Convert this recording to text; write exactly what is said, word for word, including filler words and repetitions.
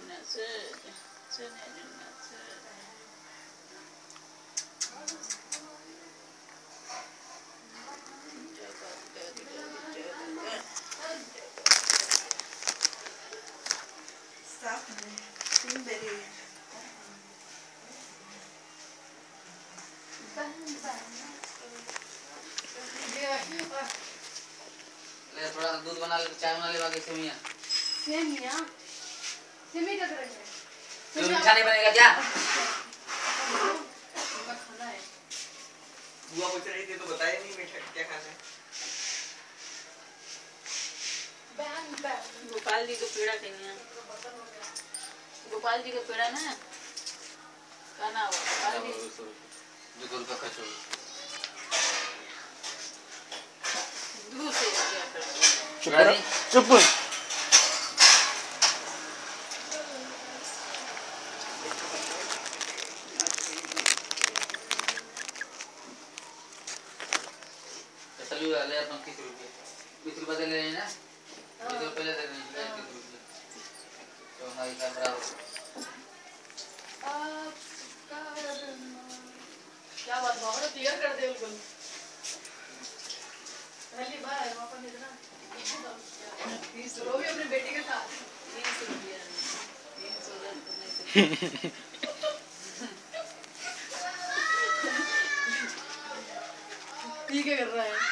ले थोड़ा दूध बना ले, चाय बना ले, बाकी सेमिया सेमिया सेमिया क्या करेंगे? तो मीठा नहीं बनेगा क्या? खाना है बुआ पूछ रही थी तो बताया नहीं मीठा क्या खाना है। गोपाल जी का पेड़ा चाहिए, गोपाल जी का पेड़ा ना खाना हुआ गोपाल जी जो गुड़ का कचौड़ी दूध से क्या करते चुप चुप चलिए ले अपना तीस रुपये बीस रुपये दे लेना ना, बीस रुपये ले देना तीस रुपये तो हमारी कैमरा क्या बात बाबा क्लियर कर दे बिल्कुल पहली बार है वहाँ पर इतना तीस रो भी अपने बेटे के साथ तीस रुपये तीन सौ दस ठीक है कर रहा है।